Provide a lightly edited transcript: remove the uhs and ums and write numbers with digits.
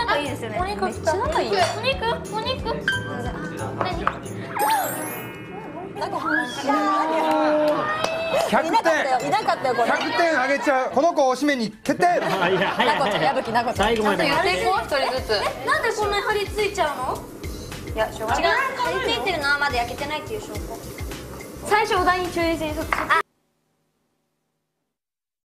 仲いいですよね。 お肉めっちゃ仲いい。 お肉。何？ なんか 100 いなかったよ。 点いなかったよこれ。 100点あげちゃう。この子おしめに決定。 なこちゃん、矢吹なこちゃん。 最後まで。 言っていこう、一人ずつ。 なんでこんなに張り付いちゃうの？ いや、しょうが違う、 ない。 張り付いてるのはまだ焼けてないっていう証拠。 最初お題に注意して。